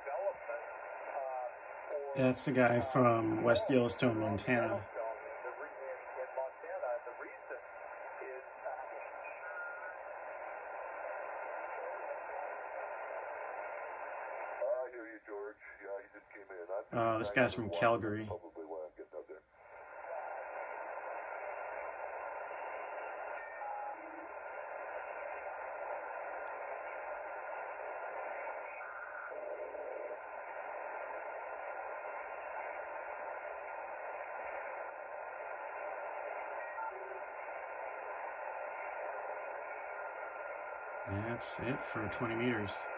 That's the guy from West Yellowstone, Montana. This guy's from Calgary. That's it for 20 meters.